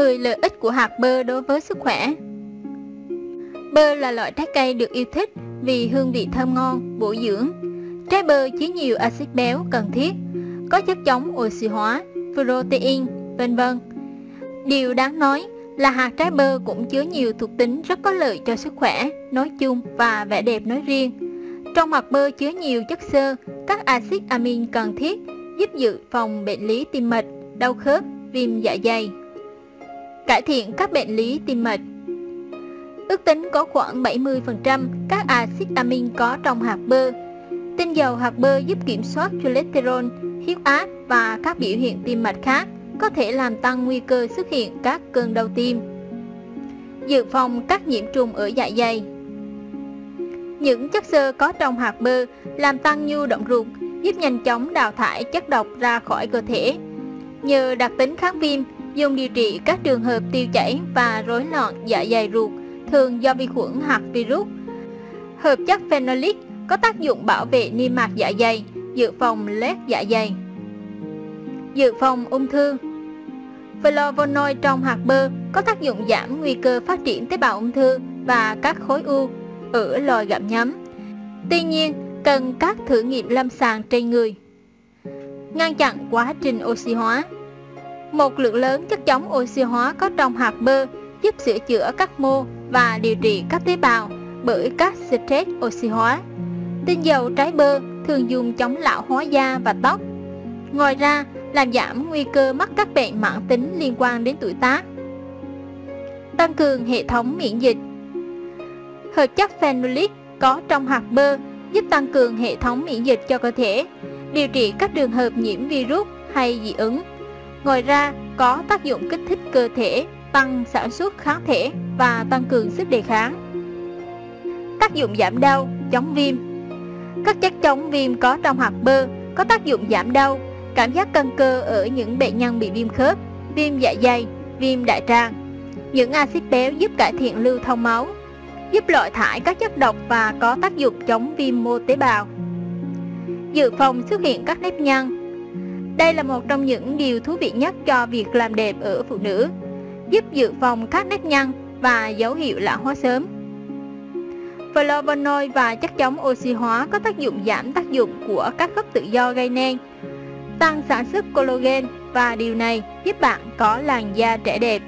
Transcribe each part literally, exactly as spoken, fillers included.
mười lợi ích của hạt bơ đối với sức khỏe. Bơ là loại trái cây được yêu thích vì hương vị thơm ngon, bổ dưỡng. Trái bơ chứa nhiều axit béo cần thiết, có chất chống oxy hóa, protein, vân vân. Điều đáng nói là hạt trái bơ cũng chứa nhiều thuộc tính rất có lợi cho sức khỏe nói chung và vẻ đẹp nói riêng. Trong hạt bơ chứa nhiều chất xơ, các axit amin cần thiết giúp dự phòng bệnh lý tim mạch, đau khớp, viêm dạ dày. Cải thiện các bệnh lý tim mạch. Ước tính có khoảng bảy mươi phần trăm các axit amin có trong hạt bơ. Tinh dầu hạt bơ giúp kiểm soát cholesterol, huyết áp và các biểu hiện tim mạch khác, có thể làm tăng nguy cơ xuất hiện các cơn đau tim. Dự phòng các nhiễm trùng ở dạ dày. Những chất xơ có trong hạt bơ làm tăng nhu động ruột, giúp nhanh chóng đào thải chất độc ra khỏi cơ thể. Nhờ đặc tính kháng viêm, dùng điều trị các trường hợp tiêu chảy và rối loạn dạ dày ruột, thường do vi khuẩn hoặc virus. Hợp chất phenolic có tác dụng bảo vệ niêm mạc dạ dày, dự phòng loét dạ dày. Dự phòng ung thư. Flavonoid trong hạt bơ có tác dụng giảm nguy cơ phát triển tế bào ung thư và các khối u ở loài gặm nhấm. Tuy nhiên, cần các thử nghiệm lâm sàng trên người. Ngăn chặn quá trình oxy hóa. Một lượng lớn chất chống oxy hóa có trong hạt bơ giúp sửa chữa các mô và điều trị các tế bào bởi các stress oxy hóa. Tinh dầu trái bơ thường dùng chống lão hóa da và tóc. Ngoài ra, làm giảm nguy cơ mắc các bệnh mãn tính liên quan đến tuổi tác. Tăng cường hệ thống miễn dịch. Hợp chất phenolic có trong hạt bơ giúp tăng cường hệ thống miễn dịch cho cơ thể, điều trị các trường hợp nhiễm virus hay dị ứng. Ngoài ra, có tác dụng kích thích cơ thể, tăng sản xuất kháng thể và tăng cường sức đề kháng. Tác dụng giảm đau, chống viêm. Các chất chống viêm có trong hạt bơ có tác dụng giảm đau, cảm giác căng cơ ở những bệnh nhân bị viêm khớp, viêm dạ dày, viêm đại tràng. Những axit béo giúp cải thiện lưu thông máu, giúp loại thải các chất độc và có tác dụng chống viêm mô tế bào. Dự phòng xuất hiện các nếp nhăn. Đây là một trong những điều thú vị nhất cho việc làm đẹp ở phụ nữ, giúp dự phòng các nếp nhăn và dấu hiệu lão hóa sớm. Flavonoid và chất chống oxy hóa có tác dụng giảm tác dụng của các gốc tự do gây nên, tăng sản xuất collagen và điều này giúp bạn có làn da trẻ đẹp.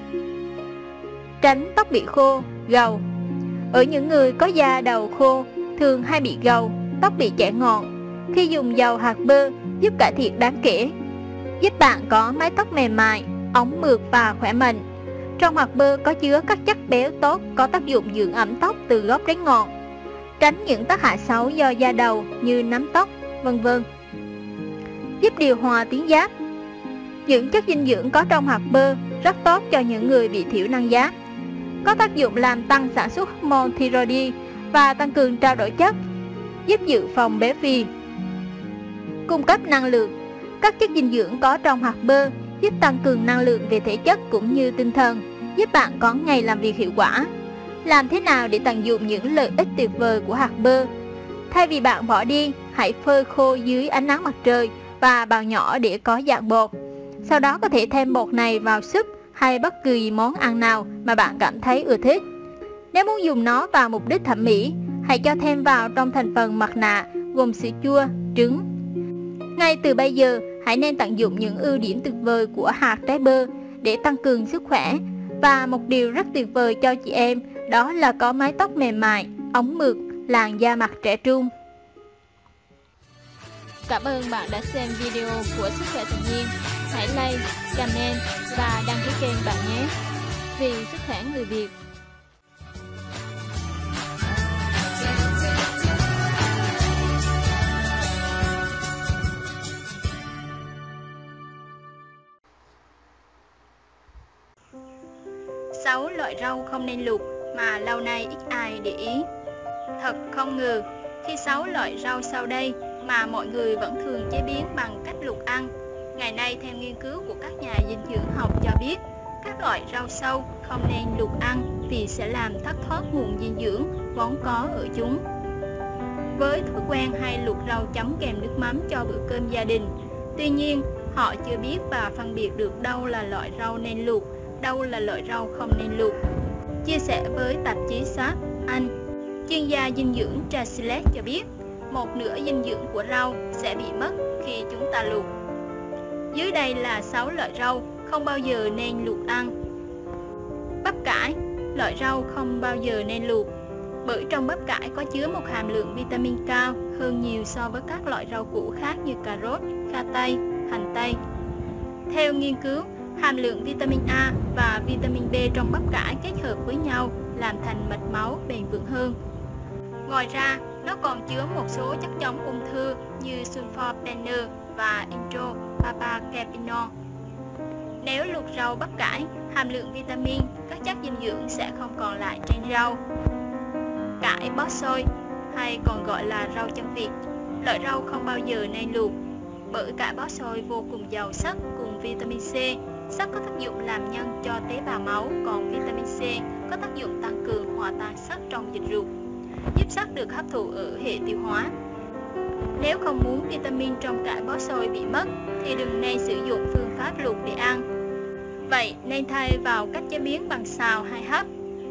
Tránh tóc bị khô, gầu. Ở những người có da đầu khô, thường hay bị gầu, tóc bị chẻ ngọn, khi dùng dầu hạt bơ giúp cải thiện đáng kể, giúp bạn có mái tóc mềm mại, óng mượt và khỏe mạnh. Trong hạt bơ có chứa các chất béo tốt có tác dụng dưỡng ẩm tóc từ gốc đến ngọn, tránh những tác hại xấu do da đầu như nấm tóc, vân vân. Giúp điều hòa tuyến giáp. Những chất dinh dưỡng có trong hạt bơ rất tốt cho những người bị thiểu năng giáp, có tác dụng làm tăng sản xuất hormone thyroid và tăng cường trao đổi chất, giúp dự phòng béo phì. Cung cấp năng lượng. Các chất dinh dưỡng có trong hạt bơ giúp tăng cường năng lượng về thể chất cũng như tinh thần, giúp bạn có ngày làm việc hiệu quả. Làm thế nào để tận dụng những lợi ích tuyệt vời của hạt bơ? Thay vì bạn bỏ đi, hãy phơi khô dưới ánh nắng mặt trời và bào nhỏ để có dạng bột. Sau đó có thể thêm bột này vào súp hay bất kỳ món ăn nào mà bạn cảm thấy ưa thích. Nếu muốn dùng nó vào mục đích thẩm mỹ, hãy cho thêm vào trong thành phần mặt nạ gồm sữa chua, trứng. Ngay từ bây giờ, hãy nên tận dụng những ưu điểm tuyệt vời của hạt trái bơ để tăng cường sức khỏe. Và một điều rất tuyệt vời cho chị em đó là có mái tóc mềm mại, óng mượt, làn da mặt trẻ trung. Cảm ơn bạn đã xem video của Sức khỏe tự nhiên. Hãy like, comment và đăng ký kênh bạn nhé. Vì sức khỏe người Việt. sáu loại rau không nên luộc mà lâu nay ít ai để ý. Thật không ngờ, khi sáu loại rau sau đây mà mọi người vẫn thường chế biến bằng cách luộc ăn. Ngày nay, theo nghiên cứu của các nhà dinh dưỡng học cho biết, các loại rau sâu không nên luộc ăn vì sẽ làm thất thoát nguồn dinh dưỡng vốn có ở chúng. Với thói quen hay luộc rau chấm kèm nước mắm cho bữa cơm gia đình, tuy nhiên họ chưa biết và phân biệt được đâu là loại rau nên luộc đâu là loại rau không nên luộc. Chia sẻ với tạp chí Sharp Anh, chuyên gia dinh dưỡng Trasilet cho biết, một nửa dinh dưỡng của rau sẽ bị mất khi chúng ta luộc. Dưới đây là sáu loại rau không bao giờ nên luộc ăn. Bắp cải, loại rau không bao giờ nên luộc, bởi trong bắp cải có chứa một hàm lượng vitamin cao hơn nhiều so với các loại rau củ khác như cà rốt, khoai tây, hành tây. Theo nghiên cứu, hàm lượng vitamin A và vitamin B trong bắp cải kết hợp với nhau làm thành mạch máu bền vững hơn. Ngoài ra, nó còn chứa một số chất chống ung thư như sulforaphane và indropapacapinol. Nếu luộc rau bắp cải, hàm lượng vitamin, các chất dinh dưỡng sẽ không còn lại trên rau. Cải bó xôi, hay còn gọi là rau chân vịt, loại rau không bao giờ nên luộc, bởi cải bó xôi vô cùng giàu sắt cùng vitamin C. Sắt có tác dụng làm nhân cho tế bào máu, còn vitamin C có tác dụng tăng cường hòa tan sắt trong dịch ruột, giúp sắt được hấp thụ ở hệ tiêu hóa. Nếu không muốn vitamin trong cải bó xôi bị mất thì đừng nên sử dụng phương pháp luộc để ăn. Vậy nên thay vào cách chế biến bằng xào hay hấp.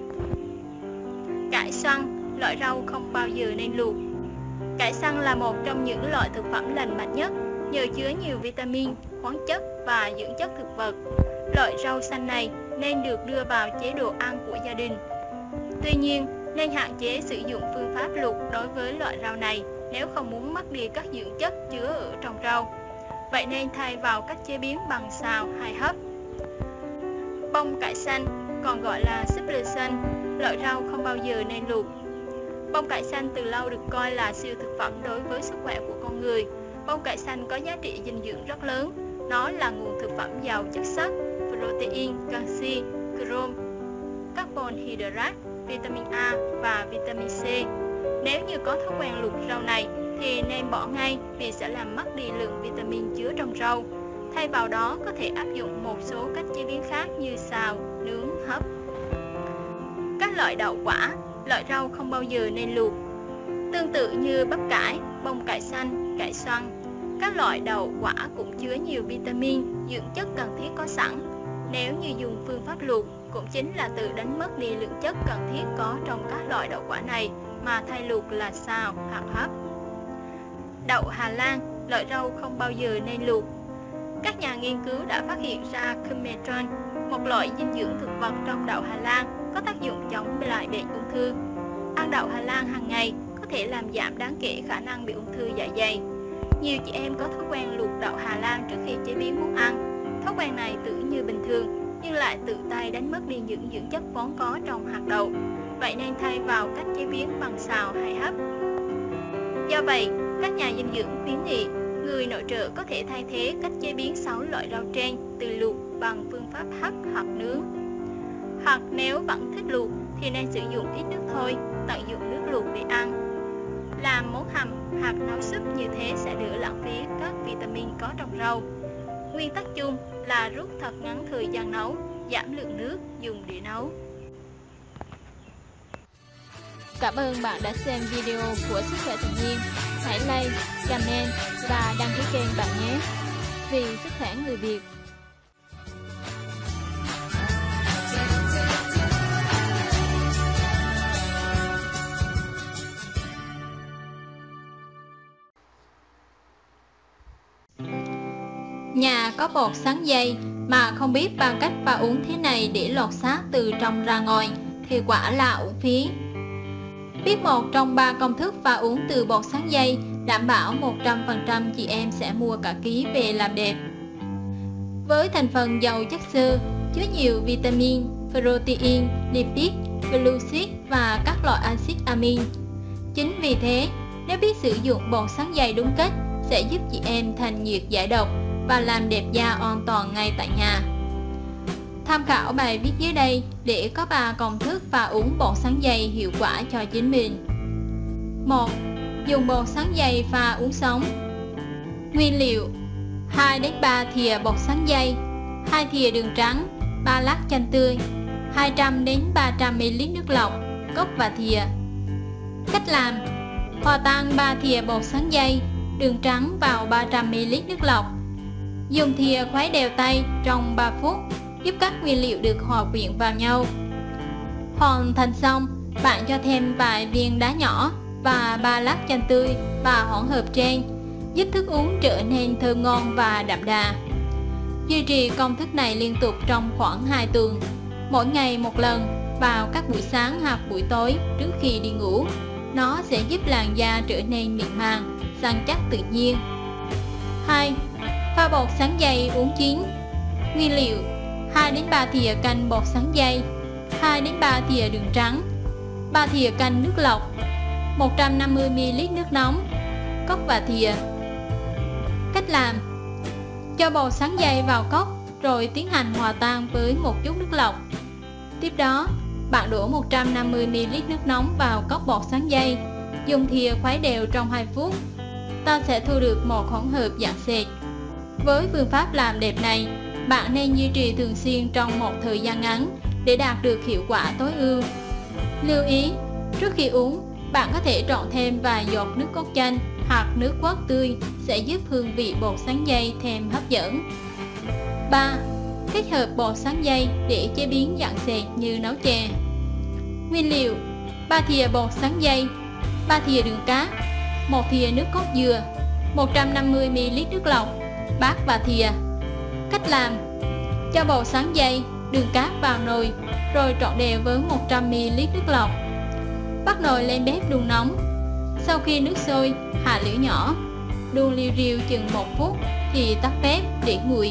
Cải xoăn, loại rau không bao giờ nên luộc. Cải xoăn là một trong những loại thực phẩm lành mạnh nhất, nhờ chứa nhiều vitamin, khoáng chất và dưỡng chất thực vật. Loại rau xanh này nên được đưa vào chế độ ăn của gia đình. Tuy nhiên, nên hạn chế sử dụng phương pháp luộc đối với loại rau này nếu không muốn mất đi các dưỡng chất chứa ở trong rau. Vậy nên thay vào cách chế biến bằng xào hay hấp. Bông cải xanh, còn gọi là súp lơ xanh, loại rau không bao giờ nên luộc. Bông cải xanh từ lâu được coi là siêu thực phẩm đối với sức khỏe của con người. Bông cải xanh có giá trị dinh dưỡng rất lớn. Nó là nguồn thực phẩm giàu chất sắt, protein, canxi, chrome, carbon hydrate, vitamin A và vitamin C. Nếu như có thói quen luộc rau này thì nên bỏ ngay vì sẽ làm mất đi lượng vitamin chứa trong rau. Thay vào đó có thể áp dụng một số cách chế biến khác như xào, nướng, hấp. Các loại đậu quả, loại rau không bao giờ nên luộc. Tương tự như bắp cải, bông cải xanh, cải xoăn, các loại đậu quả cũng chứa nhiều vitamin, dưỡng chất cần thiết có sẵn. Nếu như dùng phương pháp luộc, cũng chính là tự đánh mất đi lượng chất cần thiết có trong các loại đậu quả này, mà thay luộc là xào hoặc hấp. Đậu Hà Lan, loại rau không bao giờ nên luộc. Các nhà nghiên cứu đã phát hiện ra coumatron, một loại dinh dưỡng thực vật trong đậu Hà Lan, có tác dụng chống lại bệnh ung thư. Ăn đậu Hà Lan hàng ngày có thể làm giảm đáng kể khả năng bị ung thư dạ dày. Nhiều chị em có thói quen luộc đậu Hà Lan trước khi chế biến món ăn. Thói quen này tưởng như bình thường, nhưng lại tự tay đánh mất đi những dưỡng chất vốn có trong hạt đậu. Vậy nên thay vào cách chế biến bằng xào hay hấp. Do vậy, các nhà dinh dưỡng khuyến nghị người nội trợ có thể thay thế cách chế biến sáu loại rau trên từ luộc bằng phương pháp hấp hoặc nướng. Hoặc nếu vẫn thích luộc thì nên sử dụng ít nước thôi, tận dụng nước luộc để ăn. Làm món hầm hoặc nấu súp như thế sẽ đỡ lãng phí các vitamin có trong rau. Nguyên tắc chung là rút thật ngắn thời gian nấu, giảm lượng nước dùng để nấu. Cảm ơn bạn đã xem video của Sức khỏe tự nhiên. Hãy like, comment và đăng ký kênh bạn nhé. Vì sức khỏe người Việt. Nhà có bột sắn dây mà không biết bằng cách pha uống thế này để lột xác từ trong ra ngoài thì quả là uổng phí. Biết một trong ba công thức pha uống từ bột sắn dây đảm bảo một trăm phần trăm chị em sẽ mua cả ký về làm đẹp. Với thành phần giàu chất xơ, chứa nhiều vitamin, protein, lipid, glucid và các loại axit amin. Chính vì thế, nếu biết sử dụng bột sắn dây đúng cách sẽ giúp chị em thành nhiệt giải độc và làm đẹp da hoàn toàn ngay tại nhà. Tham khảo bài viết dưới đây để có ba công thức pha uống bột sắn dây hiệu quả cho chính mình. một. Dùng bột sắn dây pha uống sống. Nguyên liệu: hai đến ba thìa bột sắn dây, hai thìa đường trắng, ba lát chanh tươi, hai trăm đến ba trăm mi li lít nước lọc, cốc và thìa. Cách làm: hòa tan ba thìa bột sắn dây, đường trắng vào ba trăm mi li lít nước lọc. Dùng thìa khuấy đều tay trong ba phút, giúp các nguyên liệu được hòa quyện vào nhau. Hoàn thành xong, bạn cho thêm vài viên đá nhỏ và ba lát chanh tươi và hỗn hợp trên, giúp thức uống trở nên thơm ngon và đậm đà. Duy trì công thức này liên tục trong khoảng hai tuần, mỗi ngày một lần vào các buổi sáng hoặc buổi tối trước khi đi ngủ. Nó sẽ giúp làn da trở nên mịn màng, săn chắc tự nhiên. hai. Pha bột sắn dây uống chín. Nguyên liệu: hai đến ba thìa canh bột sắn dây, hai đến ba thìa đường trắng, ba thìa canh nước lọc, một trăm năm mươi mi li lít nước nóng, cốc và thìa. Cách làm: cho bột sắn dây vào cốc rồi tiến hành hòa tan với một chút nước lọc. Tiếp đó, bạn đổ một trăm năm mươi mi li lít nước nóng vào cốc bột sắn dây, dùng thìa khuấy đều trong hai phút. Ta sẽ thu được một hỗn hợp dạng sệt. Với phương pháp làm đẹp này, bạn nên duy trì thường xuyên trong một thời gian ngắn để đạt được hiệu quả tối ưu. Lưu ý, trước khi uống, bạn có thể trộn thêm vài giọt nước cốt chanh hoặc nước quất tươi sẽ giúp hương vị bột sắn dây thêm hấp dẫn. ba. Kết hợp bột sắn dây để chế biến dạng sệt như nấu chè. Nguyên liệu: ba thìa bột sắn dây, ba thìa đường cát, một thìa nước cốt dừa, một trăm năm mươi mi li lít nước lọc, bát và thìa. Cách làm: cho bột sắn dây, đường cát vào nồi rồi trộn đều với một trăm mi li lít nước lọc. Bắt nồi lên bếp đun nóng. Sau khi nước sôi, hạ lửa nhỏ, đun liu riu chừng một phút thì tắt bếp để nguội.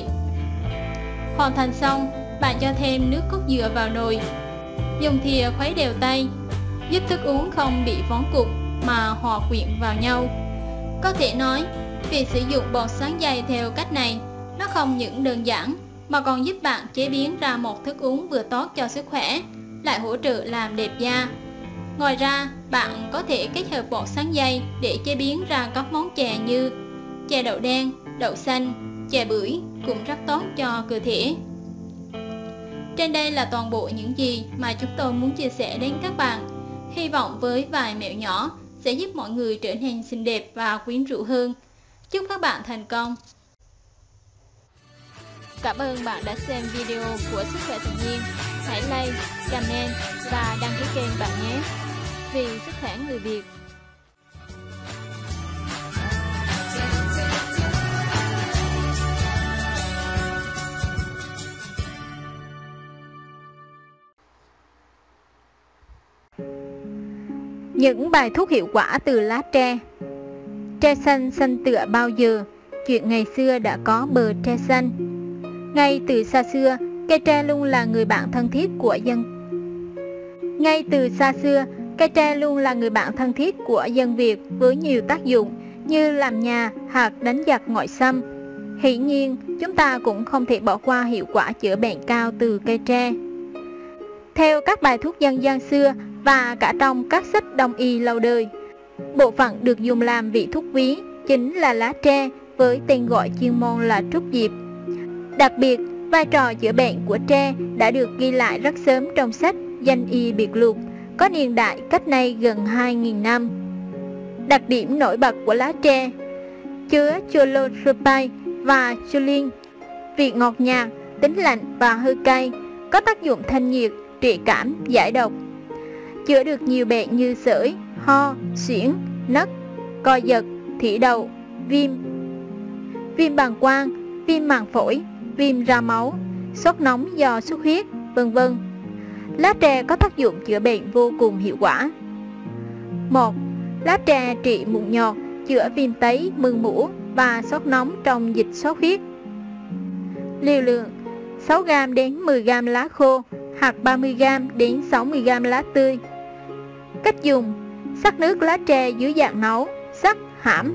Hoàn thành xong, bạn cho thêm nước cốt dừa vào nồi, dùng thìa khuấy đều tay, giúp thức uống không bị vón cục mà hòa quyện vào nhau. Có thể nói, việc sử dụng bột sắn dây theo cách này nó không những đơn giản mà còn giúp bạn chế biến ra một thức uống vừa tốt cho sức khỏe, lại hỗ trợ làm đẹp da. Ngoài ra, bạn có thể kết hợp bột sắn dây để chế biến ra các món chè như chè đậu đen, đậu xanh, chè bưởi cũng rất tốt cho cơ thể. Trên đây là toàn bộ những gì mà chúng tôi muốn chia sẻ đến các bạn. Hy vọng với vài mẹo nhỏ sẽ giúp mọi người trở nên xinh đẹp và quyến rũ hơn. Chúc các bạn thành công! Cảm ơn bạn đã xem video của Sức khỏe tự nhiên. Hãy like, comment và đăng ký kênh bạn nhé. Vì sức khỏe người Việt. Những bài thuốc hiệu quả từ lá tre. Tre xanh xanh tựa bao giờ, chuyện ngày xưa đã có bờ tre xanh. Ngay từ xa xưa, cây tre luôn là người bạn thân thiết của dân. Ngay từ xa xưa, cây tre luôn là người bạn thân thiết của dân Việt với nhiều tác dụng như làm nhà hoặc đánh giặc ngoại xâm. Hiển nhiên, chúng ta cũng không thể bỏ qua hiệu quả chữa bệnh cao từ cây tre. Theo các bài thuốc dân gian xưa và cả trong các sách đông y lâu đời, bộ phận được dùng làm vị thuốc quý chính là lá tre với tên gọi chuyên môn là trúc diệp. Đặc biệt, vai trò chữa bệnh của tre đã được ghi lại rất sớm trong sách Danh y biệt lục, có niên đại cách nay gần hai nghìn năm. Đặc điểm nổi bật của lá tre: chứa chlorophyll và choline, vị ngọt nhạt, tính lạnh và hơi cay, có tác dụng thanh nhiệt, trị cảm, giải độc, chữa được nhiều bệnh như sởi, ho, suyễn, nấc, co giật, thủy đậu, viêm, viêm bàng quang, viêm màng phổi, viêm ra máu, sốt nóng do xuất huyết, vân vân. Lá tre có tác dụng chữa bệnh vô cùng hiệu quả. một. Lá tre trị mụn nhọt, chữa viêm tấy, mưng mủ và sốt nóng trong dịch sốt huyết. Liều lượng: sáu gam đến mười gam lá khô hoặc ba mươi gam đến sáu mươi gam lá tươi. Cách dùng: sắc nước lá tre dưới dạng nấu, sắc, hãm.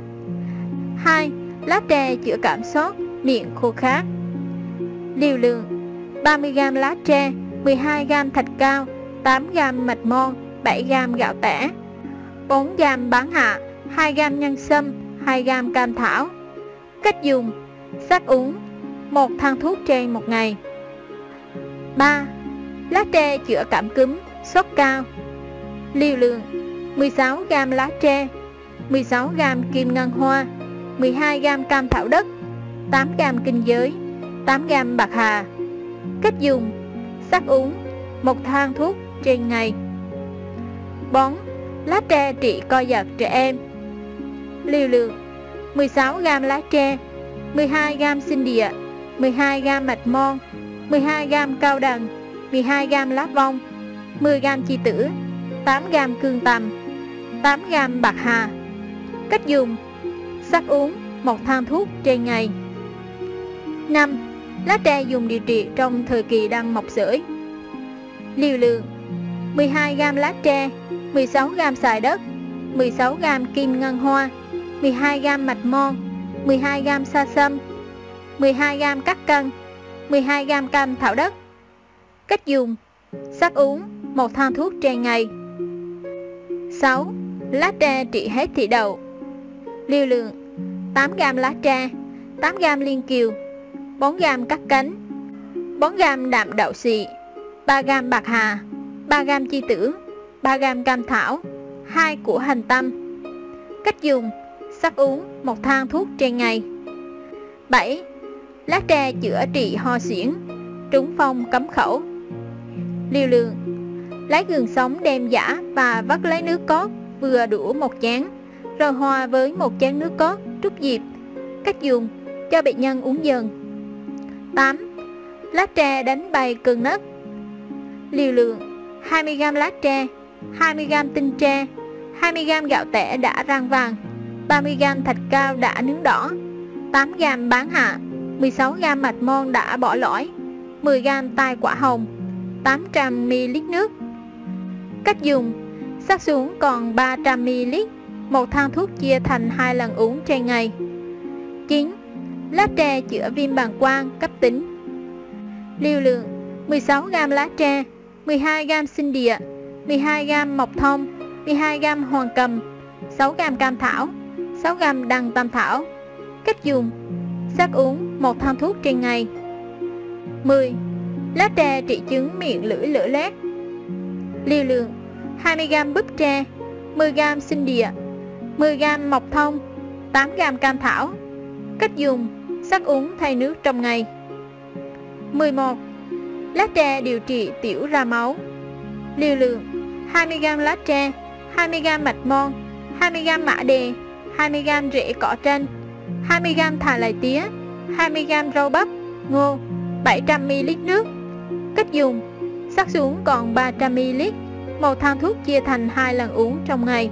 hai. Lá tre chữa cảm sốt, miệng khô khát. Liều lượng: ba mươi gam lá tre, mười hai gam thạch cao, tám gam mạch mon, bảy gam gạo tẻ, bốn gam bán hạ, hai gam nhân sâm, hai gam cam thảo. Cách dùng: sắc uống, một thang thuốc trên một ngày. ba. Lá tre chữa cảm cúm, sốt cao. Liều lượng: mười sáu gam lá tre, mười sáu gam kim ngân hoa, mười hai gam cam thảo đất, tám gam kinh giới, tám gam bạc hà. Cách dùng: sắc uống một thang thuốc trên ngày. Bón lá tre trị co giật trẻ em. Liều lượng: mười sáu gam lá tre, mười hai gam sinh địa, mười hai gam mạch mon, mười hai gam cao đằng, mười hai gam lá vong, mười gam chi tử, tám gam cương tằm, tám gam bạc hà. Cách dùng: sắc uống một thang thuốc trên ngày. năm. Lá tre dùng điều trị trong thời kỳ đang mọc rễ. Liều lượng: mười hai gam lá tre, mười sáu gam xài đất, mười sáu gam kim ngân hoa, mười hai gam mạch mon, mười hai gam sa sâm, mười hai gam cắt cân, mười hai gam cam thảo đất. Cách dùng: sắc uống một thang thuốc trên ngày. sáu. Lá tre trị hết thủy đậu. Liều lượng: tám gam lá tre, tám gam liên kiều, bốn gam cắt cánh, bốn gam đạm đậu xị, ba gam bạc hà, ba gam chi tử, ba gam cam thảo, hai củ hành tăm. Cách dùng: sắc uống một thang thuốc trên ngày. bảy. Lá tre chữa trị ho suyễn, trúng phong cấm khẩu. Liều lượng: lấy gừng sống đem giã và vắt lấy nước cốt vừa đủ một chén, rồi hòa với một chén nước cốt trút diệp. Cách dùng: cho bệnh nhân uống dần. tám. Lá tre đánh bay cơn nấc. Liều lượng: hai mươi gam lá tre, hai mươi gam tinh tre, hai mươi gam gạo tẻ đã rang vàng, ba mươi gam thạch cao đã nướng đỏ, tám gam bán hạ, mười sáu gam mạch mon đã bỏ lõi, mười gam tai quả hồng, tám trăm mi li lít nước. Cách dùng: sắc xuống còn ba trăm mi li lít, một thang thuốc chia thành hai lần uống trên ngày. chín. Lá tre chữa viêm bàng quang cấp tính. Liều lượng: mười sáu gam lá tre, mười hai gam sinh địa, mười hai gam mộc thông, mười hai gam hoàng cầm, sáu gam cam thảo, sáu gam đằng tam thảo. Cách dùng: sắc uống một thang thuốc trên ngày. mười. Lá tre trị chứng miệng lưỡi lở loét. Liều lượng: hai mươi gam búp tre, mười gam sinh địa, mười gam mộc thông, tám gam cam thảo. Cách dùng: sắc uống thay nước trong ngày. mười một. Lá tre điều trị tiểu ra máu. Liều lượng: hai mươi gam lá tre, hai mươi gam mạch mon, hai mươi gam mã đề, hai mươi gam rễ cỏ tranh, hai mươi gam thà lài tía, hai mươi gam rau bắp, ngô, bảy trăm mi li lít nước. Cách dùng: sắc xuống còn ba trăm mi li lít, một thang thuốc chia thành hai lần uống trong ngày.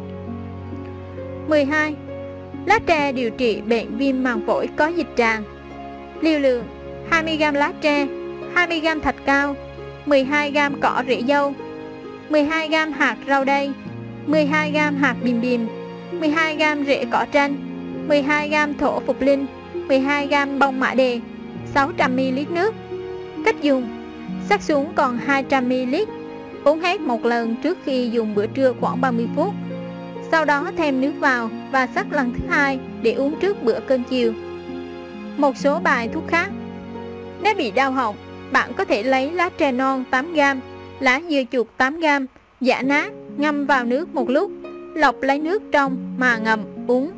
mười hai. Lá tre điều trị bệnh viêm màng phổi có dịch tràng. Liều lượng: hai mươi gam lá tre, hai mươi gam thạch cao, mười hai gam cỏ rễ dâu, mười hai gam hạt rau đay, mười hai gam hạt bìm bìm, mười hai gam rễ cỏ tranh, mười hai gam thổ phục linh, mười hai gam bông mã đề, sáu trăm mi li lít nước. Cách dùng: sắc xuống còn hai trăm mi li lít, uống hết một lần trước khi dùng bữa trưa khoảng ba mươi phút. Sau đó thêm nước vào và sắc lần thứ hai để uống trước bữa cơm chiều. Một số bài thuốc khác: nếu bị đau họng, bạn có thể lấy lá tre non tám gam, lá dưa chuột tám gam, giã nát, ngâm vào nước một lúc, lọc lấy nước trong mà ngậm uống.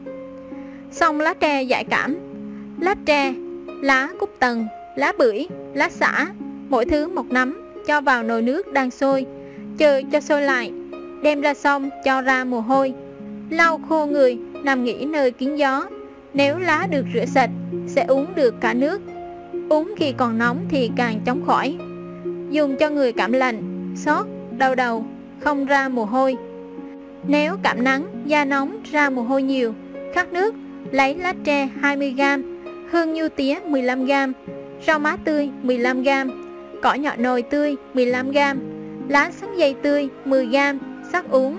Xong lá tre giải cảm: lá tre, lá cúc tần, lá bưởi, lá xả, mỗi thứ một nắm, cho vào nồi nước đang sôi, chờ cho sôi lại, đem ra xong cho ra mồ hôi, lau khô người, nằm nghỉ nơi kín gió. Nếu lá được rửa sạch sẽ uống được cả nước. Uống khi còn nóng thì càng chóng khỏi. Dùng cho người cảm lạnh, sốt, đau đầu, không ra mồ hôi. Nếu cảm nắng, da nóng, ra mồ hôi nhiều, khát nước, lấy lá tre hai mươi gam, hương nhu tía mười lăm gam, rau má tươi mười lăm gam, cỏ nhọ nồi tươi mười lăm gam, lá sắn dây tươi mười gam, sắc uống.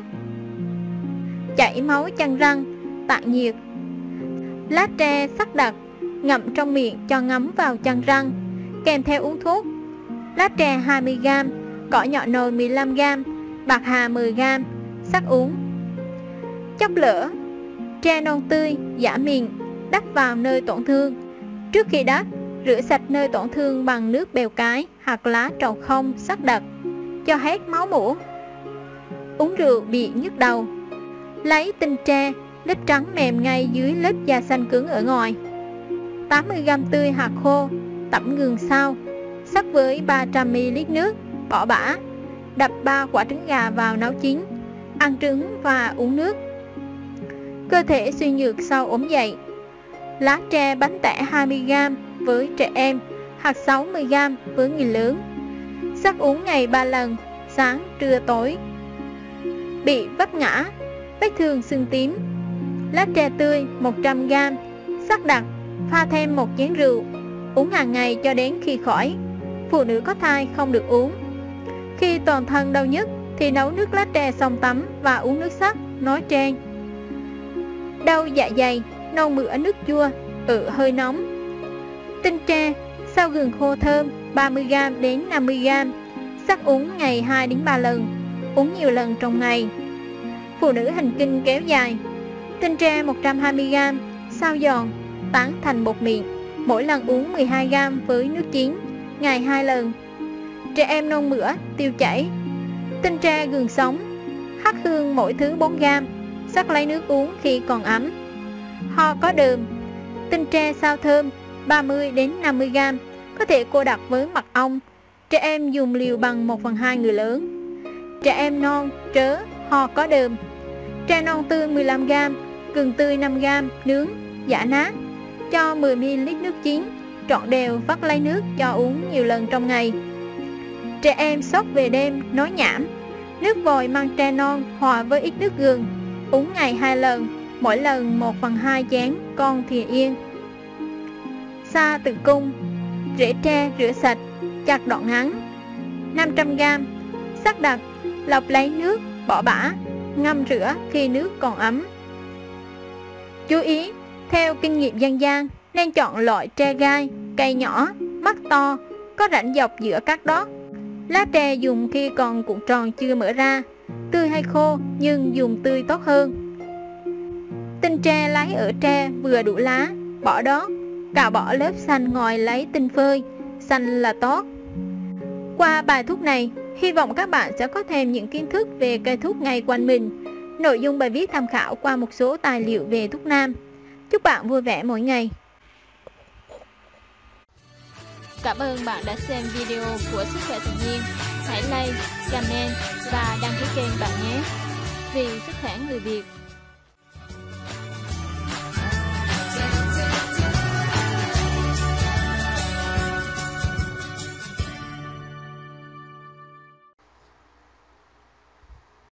Chảy máu chân răng, tạng nhiệt. Lá tre sắc đặc, ngậm trong miệng cho ngấm vào chân răng, kèm theo uống thuốc. Lá tre hai mươi gam, cỏ nhọ nồi mười lăm gam, bạc hà mười gam, sắc uống. Chốc lửa. Tre non tươi, giã miệng, đắp vào nơi tổn thương. Trước khi đắp, rửa sạch nơi tổn thương bằng nước bèo cái hoặc lá trầu không sắc đặc, cho hết máu mủ. Uống rượu bị nhức đầu. Lấy tinh tre, lớp trắng mềm ngay dưới lớp da xanh cứng ở ngoài. tám mươi gam tươi hạt khô, tẩm gừng sao, sắc với ba trăm mi li lít nước, bỏ bã. Đập ba quả trứng gà vào nấu chín, ăn trứng và uống nước. Cơ thể suy nhược sau ốm dậy. Lá tre bánh tẻ hai mươi gam với trẻ em hoặc sáu mươi gam với người lớn. Sắc uống ngày ba lần, sáng, trưa, tối. Bị vấp ngã, vết thương sưng tím. Lá tre tươi một trăm gam, sắc đặc, pha thêm một chén rượu, uống hàng ngày cho đến khi khỏi. Phụ nữ có thai không được uống. Khi toàn thân đau nhức thì nấu nước lá tre xong tắm và uống nước sắc nói trên. Đau dạ dày, nôn mửa nước chua, ự hơi nóng. Tinh tre, sau gừng khô thơm ba mươi gam đến năm mươi gam, sắc uống ngày hai đến ba lần, uống nhiều lần trong ngày. Phụ nữ hành kinh kéo dài, tinh tre một trăm hai mươi gam, xào giòn, tán thành bột mịn, mỗi lần uống mười hai gam với nước chín, ngày hai lần. Trẻ em nôn mửa, tiêu chảy, tinh tre gừng sống, hắc hương mỗi thứ bốn gam, sắc lấy nước uống khi còn ấm. Ho có đờm, tinh tre xào thơm ba mươi đến năm mươi gam, có thể cô đặc với mật ong. Trẻ em dùng liều bằng một phần hai người lớn. Trẻ em non, trớ, ho có đờm, tre non tươi mười lăm gam, gừng tươi năm gam, nướng, giã nát, cho mười mi li lít nước chín, trộn đều vắt lấy nước cho uống nhiều lần trong ngày. Trẻ em sốt về đêm, nói nhảm, nước vòi măng tre non hòa với ít nước gừng, uống ngày hai lần, mỗi lần một phần hai chén con thìa yên. Sa tử cung, rễ tre rửa sạch, chặt đoạn ngắn, năm trăm gam, sắc đặc, lọc lấy nước, bỏ bã, ngâm rửa khi nước còn ấm. Chú ý, theo kinh nghiệm dân gian, nên chọn loại tre gai, cây nhỏ, mắt to, có rãnh dọc giữa các đót. Lá tre dùng khi còn cuộn tròn chưa mở ra, tươi hay khô nhưng dùng tươi tốt hơn. Tinh tre lấy ở tre vừa đủ lá, bỏ đót, cạo bỏ lớp xanh ngoài lấy tinh phơi, xanh là tốt. Qua bài thuốc này, hy vọng các bạn sẽ có thêm những kiến thức về cây thuốc ngay quanh mình. Nội dung bài viết tham khảo qua một số tài liệu về thuốc nam. Chúc bạn vui vẻ mỗi ngày. Cảm ơn bạn đã xem video của Sức khỏe tự nhiên. Hãy like, comment và đăng ký kênh bạn nhé. Vì sức khỏe người Việt.